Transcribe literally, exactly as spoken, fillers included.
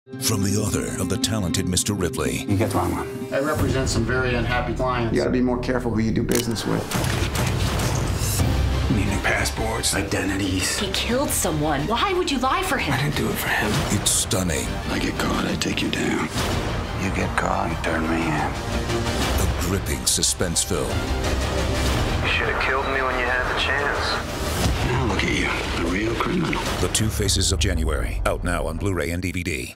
From the author of The Talented Mister Ripley. You get the wrong one. I represent some very unhappy clients. You gotta be more careful who you do business with. You need new passports, identities. He killed someone. Why would you lie for him? I didn't do it for him. It's stunning. I get caught, I take you down. You get caught, you turn me in. A gripping suspense film. You should have killed me when you had the chance. Now look at you, a real criminal. The Two Faces of January. Out now on Blu-ray and D V D.